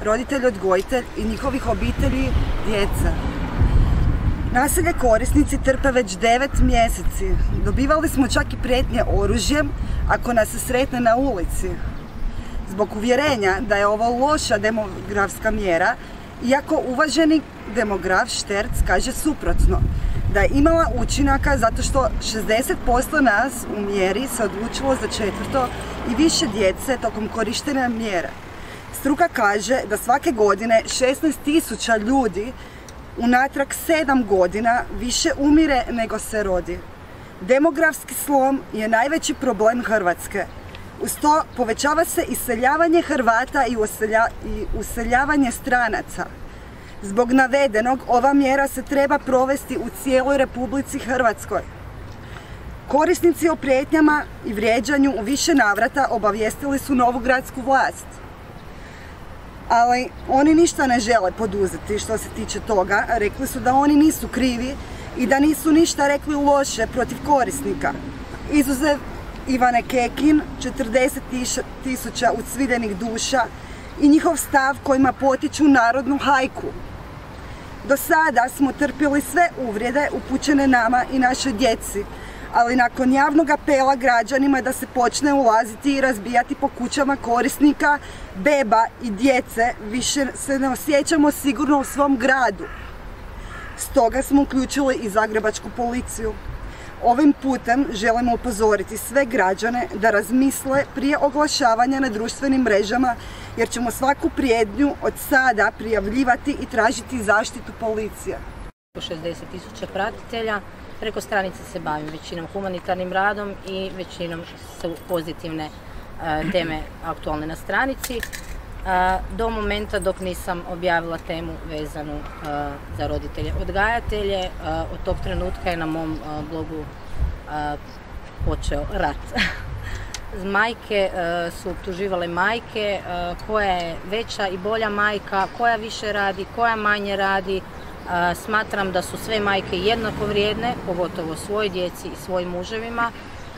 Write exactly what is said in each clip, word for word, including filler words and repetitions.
roditelj, odgojitelj i njihovih obitelji, djeca. Nasilje korisnici trpe već devet mjeseci. Dobivali smo čak i prijetnje oružjem ako nas se sretne na ulici. Zbog uvjerenja da je ovo loša demografska mjera, iako uvaženi demograf Šterc kaže suprotno, da je imala učinaka zato što šezdeset posto nas u mjeri se odlučilo za četvrto i više djece tokom korištenja mjera. Struka kaže da svake godine šesnaest tisuća ljudi unatrag sedam godina više umire nego se rodi. Demografski slom je najveći problem Hrvatske. Uz to povećava se iseljavanje Hrvata i useljavanje stranaca. Zbog navedenog, ova mjera se treba provesti u cijeloj Republici Hrvatskoj. Korisnici o prijetnjama i vrijeđanju u više navrata obavijestili su novu gradsku vlast. Ali oni ništa ne žele poduzeti što se tiče toga. Rekli su da oni nisu krivi i da nisu ništa rekli loše protiv korisnika. Izuzev Ivane Kekin, četrdeset tisuća ucviljenih duša i njihov stav kojima potiču narodnu hajku. Do sada smo trpili sve uvrede upućene nama i našoj djeci, ali nakon javnog apela građanima da se počne ulaziti i razbijati po kućama korisnika, beba i djece, više se ne osjećamo sigurno u svom gradu. Stoga smo uključili i zagrebačku policiju. Ovim putem želimo upozoriti sve građane da razmisle prije oglašavanja na društvenim mrežama, jer ćemo svaku prijetnju od sada prijavljivati i tražiti zaštitu policije. šezdeset tisuća pratitelja, preko stranice se bavim većinom humanitarnim radom i većinom su pozitivne teme aktualne na stranici. Do momenta dok nisam objavila temu vezanu za roditelje odgajatelje, od tog trenutka je na mom blogu počeo rat. Majke su optuživale majke, koja je veća i bolja majka, koja više radi, koja manje radi. Smatram da su sve majke jednako vrijedne, pogotovo svojoj djeci i svojim muževima.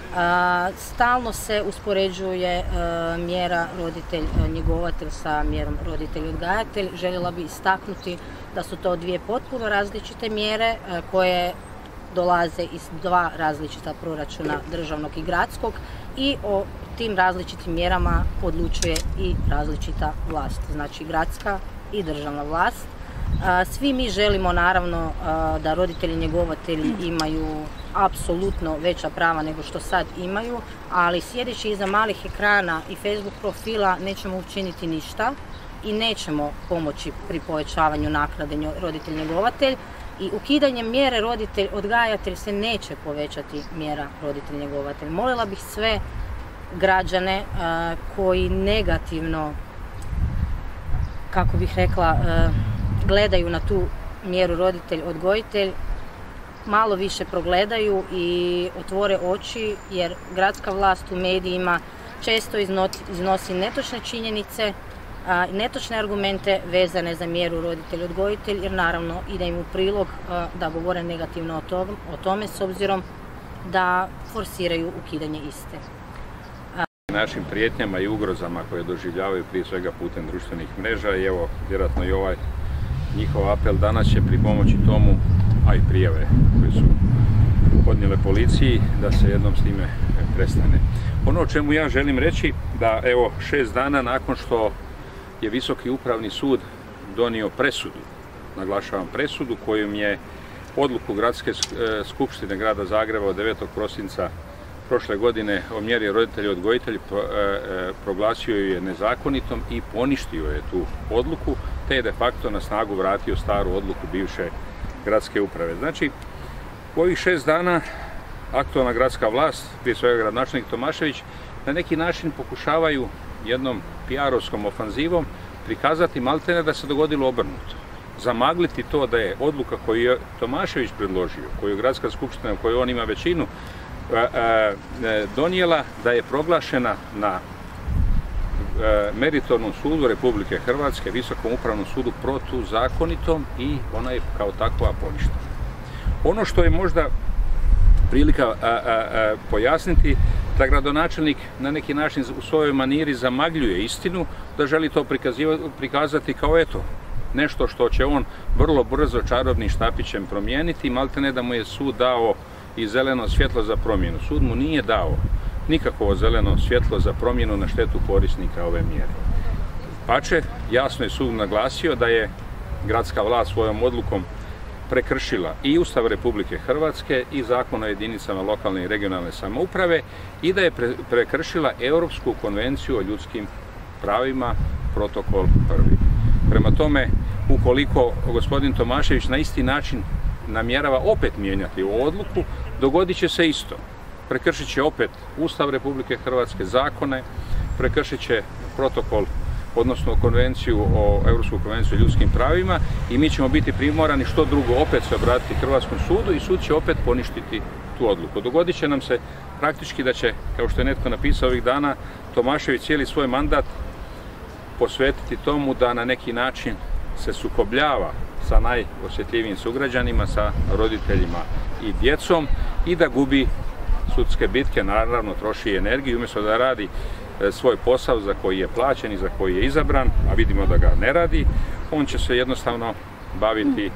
Stalno se uspoređuje mjera roditelj-njegovatelj sa mjerom roditelj-odgajatelj. Željela bi istaknuti da su to dvije potpuno različite mjere koje dolaze iz dva različita proračuna, državnog i gradskog, i o tim različitim mjerama odlučuje i različita vlast, znači gradska i državna vlast. Svi mi želimo naravno da roditelji njegovatelji imaju apsolutno veća prava nego što sad imaju, ali sjedeći iza malih ekrana i Facebook profila nećemo učiniti ništa i nećemo pomoći pri povećavanju naknade roditelj njegovatelj, i ukidanjem mjere roditelj odgajatelj se neće povećati mjera roditelj njegovatelj. Molila bih sve građane koji negativno, kako bih rekla, gledaju na tu mjeru roditelj-odgojitelj, malo više progledaju i otvore oči, jer gradska vlast u medijima često iznosi netočne činjenice, netočne argumente vezane za mjeru roditelj-odgojitelj, jer naravno ide im u prilog da govore negativno o tome, s obzirom da forsiraju ukidanje iste. Našim prijetnjama i ugrozama koje doživljavaju prije svega putem društvenih mreža, i evo vjerojatno i ovaj njihov apel danas će pripomoći tomu, a i prijave koje su podnijele policiji, da se jednom s time prestane. Ono o čemu ja želim reći, da evo šest dana nakon što je Visoki upravni sud donio presudu, naglašavam presudu, kojom je odluku Gradske skupštine grada Zagreba od devetog prosinca prošle godine o mjeri roditelji odgojitelji proglasio ju je nezakonitom i poništio je tu odluku, te je de facto na snagu vratio staru odluku bivše gradske uprave. Znači, u ovih šest dana aktualna gradska vlast, prije svega gradonačelnik Tomašević, na neki način pokušavaju jednom P R-ovskom ofanzivom prikazati maltene da se dogodilo obrnuto. Zamagliti to da je odluka koju je Tomašević predložio, koju je gradska skupština, u kojoj on ima većinu, donijela, da je proglašena na meritornom sudu Republike Hrvatske, Visokom upravnom sudu, protuzakonitom, i ona je kao takva poništena. Ono što je možda prilika pojasniti, da gradonačelnik na neki način u svojoj maniri zamagljuje istinu, da želi to prikazati kao eto, nešto što će on vrlo brzo čarobnim štapićem promijeniti, maltene da mu je sud dao i zeleno svjetlo za promjenu. Sud mu nije dao nikakvo zeleno svjetlo za promjenu na štetu korisnika ove mjere. Pače, jasno je sud naglasio da je gradska vlast svojom odlukom prekršila i Ustav Republike Hrvatske i Zakon o jedinicama lokalne i regionalne samouprave i da je prekršila Europsku konvenciju o ljudskim pravima, protokol prvi. Prema tome, ukoliko gospodin Tomašević na isti način namjerava opet mijenjati ovu odluku, dogodit će se isto. Prekršit će opet Ustav Republike Hrvatske, zakone, prekršit će protokol, odnosno konvenciju o Europsku konvenciju o ljudskim pravima i mi ćemo biti primorani što drugo opet se obratiti Hrvatskom sudu i sud će opet poništiti tu odluku. Dogodit će nam se praktički da će, kao što je netko napisao ovih dana, Tomašević cijeli svoj mandat posvetiti tomu da na neki način se sukobljava sa najosjetljivijim sugrađanima, sa roditeljima i djecom i da gubi sudske bitke, naravno troši energiju, umjesto da radi svoj posao za koji je plaćen i za koji je izabran, a vidimo da ga ne radi, on će se jednostavno baviti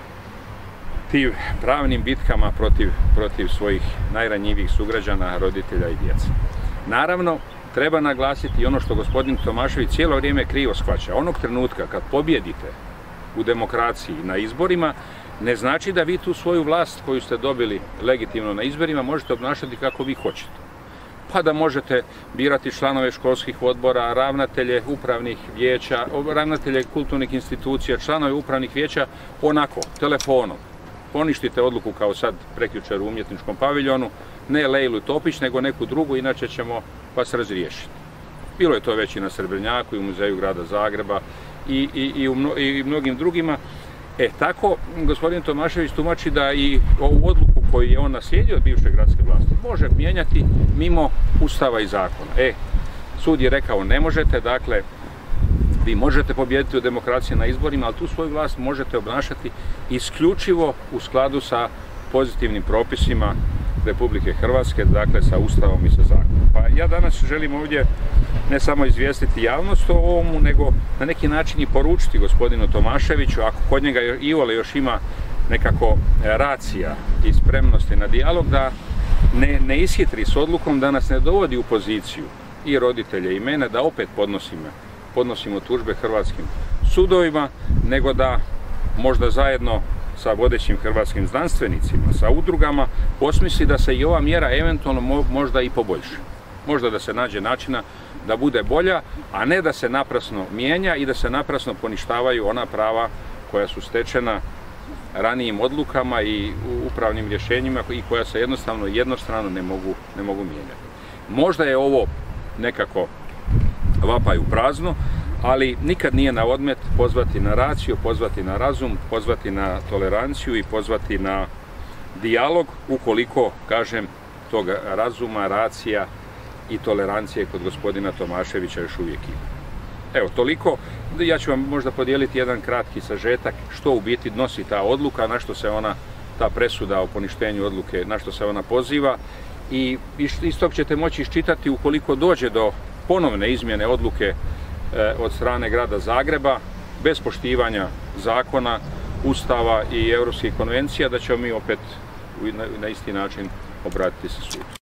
tim pravnim bitkama protiv, protiv svojih najranjivijih sugrađana, roditelja i djece. Naravno, treba naglasiti i ono što gospodin Tomašević cijelo vrijeme krivo shvaća. Onog trenutka kad pobjedite u demokraciji na izborima, ne znači da vi tu svoju vlast koju ste dobili legitimno na izborima možete obnašati kako vi hoćete. Pa da možete birati članove školskih odbora, ravnatelje upravnih vijeća, ravnatelje kulturnih institucija, članove upravnih vijeća onako, telefonom. Poništite odluku kao sad prekjučer u umjetničkom paviljonu, ne Lejlu Topić, nego neku drugu, inače ćemo vas razriješiti. Bilo je to već i na Srebrnjaku i u muzeju grada Zagreba i, i, i, u mno, i mnogim drugima. E, tako, gospodin Tomašević tumači da i ovu odluku koju je on naslijedio od bivše gradske vlasti može mijenjati mimo Ustava i zakona. E, sud je rekao ne možete, dakle, vi možete pobijediti u demokraciji na izborima, ali tu svoju vlast možete obnašati isključivo u skladu sa pozitivnim propisima Republike Hrvatske, dakle sa Ustavom i sa zakonom. Pa ja danas želim ovdje ne samo izvijestiti javnost o ovomu, nego na neki način i poručiti gospodinu Tomaševiću, ako kod njega iole još ima nekako racija i spremnosti na dijalog, da ne, ne ishitri s odlukom, da nas ne dovodi u poziciju i roditelje i mene da opet podnosimo, podnosimo tužbe hrvatskim sudovima, nego da možda zajedno sa vodećim hrvatskim znanstvenicima, sa udrugama, osmisli da se i ova mjera eventualno možda i poboljša. Možda da se nađe načina da bude bolja, a ne da se naprasno mijenja i da se naprasno poništavaju ona prava koja su stečena ranijim odlukama i upravnim rješenjima i koja se jednostavno jednostrano ne mogu, ne mogu mijenjati. Možda je ovo nekako vapaj u prazno, ali nikad nije na odmet pozvati na raciju, pozvati na razum, pozvati na toleranciju i pozvati na dijalog, ukoliko, kažem, tog razuma, racija i tolerancije kod gospodina Tomaševića još uvijek ima. Evo, toliko. Ja ću vam možda podijeliti jedan kratki sažetak što u biti nosi ta odluka, na što se ona, ta presuda o poništenju odluke, na što se ona poziva, i iz tog ćete moći iščitati ukoliko dođe do ponovne izmjene odluke od strane grada Zagreba, bez poštivanja zakona, Ustava i europskih konvencija, da ćemo mi opet na isti način obratiti se sudu.